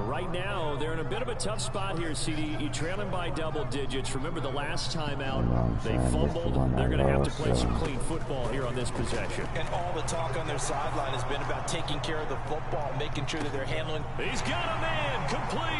Right now, they're in a bit of a tough spot here, CD. You're trailing by double digits. Remember the last time out, they fumbled. They're going to have to play some clean football here on this possession. And all the talk on their sideline has been about taking care of the football, making sure that they're handling. He's got a man complete.